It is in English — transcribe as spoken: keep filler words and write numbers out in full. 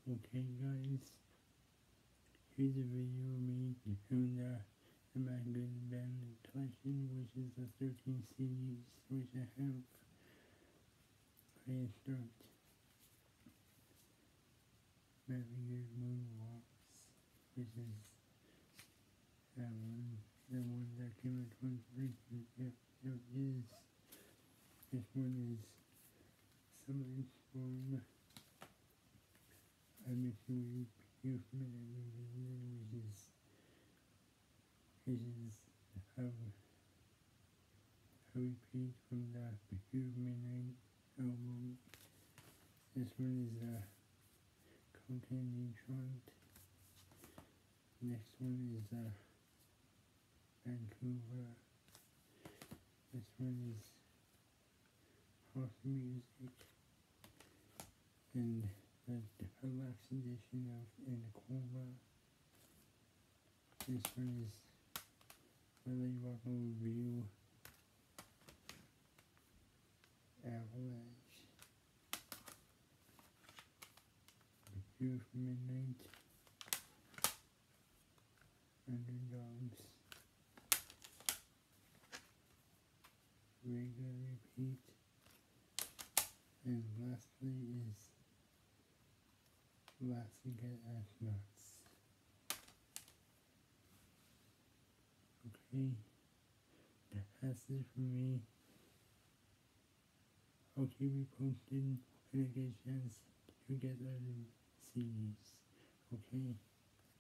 Okay guys, here's a video of me doing the, the My Good Band collection, which is the thirteen C Ds which I have. I start Very Good Moonwalks, which is that one, the one that came in twenty thirteen. It, it is, this one is Summer Storm. I miss you, you from it, which is, which is a, a repeat from the Pure Midnight album. This one is a Content Neutron. Next one is a Vancouver. This one is House Music. And the deluxe edition of Anaconda. This one is Really Rock Review Avalanche. Pure Midnight. Underdogs. Regular Repeat. And lastly is Last to Get Astronauts. Okay, that's it for me. I'll keep you posted when I get a chance to get other C Ds. Okay.